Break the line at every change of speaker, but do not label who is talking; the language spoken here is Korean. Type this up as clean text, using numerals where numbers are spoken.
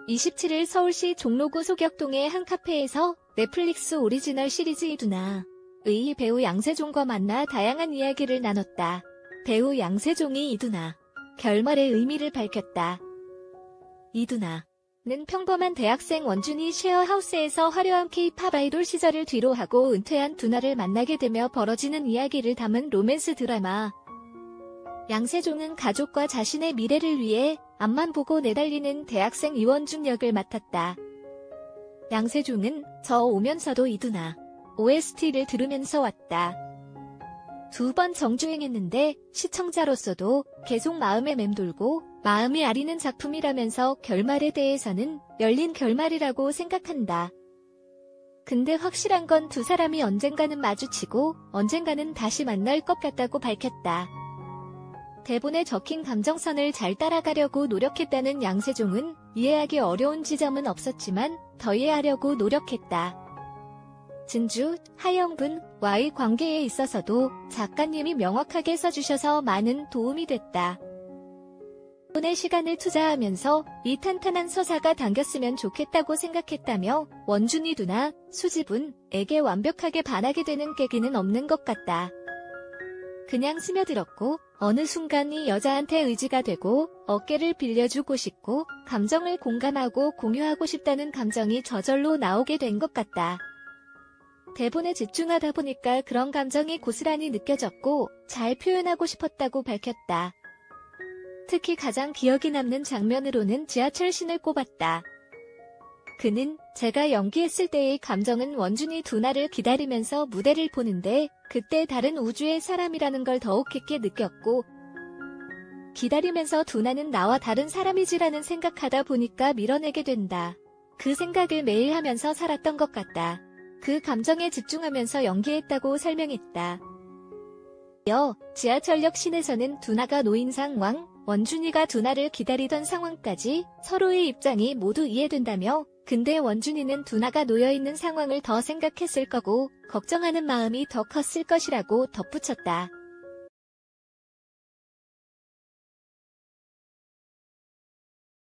27일 서울시 종로구 소격동의 한 카페에서 넷플릭스 오리지널 시리즈 이두나의 배우 양세종과 만나 다양한 이야기를 나눴다. 배우 양세종이 이두나 결말의 의미를 밝혔다. 이두나는 평범한 대학생 원준이 쉐어하우스에서 화려한 K-팝 아이돌 시절을 뒤로하고 은퇴한 두나를 만나게 되며 벌어지는 이야기를 담은 로맨스 드라마. 양세종은 가족과 자신의 미래를 위해 앞만 보고 내달리는 대학생 이원준 역을 맡았다. 양세종은 저 오면서도 이두나 OST를 들으면서 왔다. 2번 정주행했는데 시청자로서도 계속 마음에 맴돌고 마음이 아리는 작품이라면서 결말에 대해서는 열린 결말이라고 생각한다. 근데 확실한 건 두 사람이 언젠가는 마주치고 언젠가는 다시 만날 것 같다고 밝혔다. 대본에 적힌 감정선을 잘 따라가려고 노력했다는 양세종은 이해하기 어려운 지점은 없었지만 더 이해하려고 노력했다. 진주, 하영분과의 관계에 있어서도 작가님이 명확하게 써주셔서 많은 도움이 됐다. 대본에 시간을 투자하면서 이 탄탄한 서사가 담겼으면 좋겠다고 생각했다며 원준이 두나, 수지분에게 완벽하게 반하게 되는 계기는 없는 것 같다. 그냥 스며들었고 어느 순간 이 여자한테 의지가 되고 어깨를 빌려주고 싶고 감정을 공감하고 공유하고 싶다는 감정이 저절로 나오게 된 것 같다. 대본에 집중하다 보니까 그런 감정이 고스란히 느껴졌고 잘 표현하고 싶었다고 밝혔다. 특히 가장 기억에 남는 장면으로는 지하철 씬을 꼽았다. 그는 제가 연기했을 때의 감정은 원준이 두나를 기다리면서 무대를 보는데 그때 다른 우주의 사람이라는 걸 더욱 깊게 느꼈고 기다리면서 두나는 나와 다른 사람이지라는 생각하다 보니까 밀어내게 된다. 그 생각을 매일 하면서 살았던 것 같다. 그 감정에 집중하면서 연기했다고 설명했다. 이어 지하철역 씬에서는 두나가 놓인 상황, 원준이가 두나를 기다리던 상황까지 서로의 입장이 모두 이해된다며 근데 원준이는 두나가 놓여있는 상황을 더 생각했을 거고 걱정하는 마음이 더 컸을 것이라고 덧붙였다.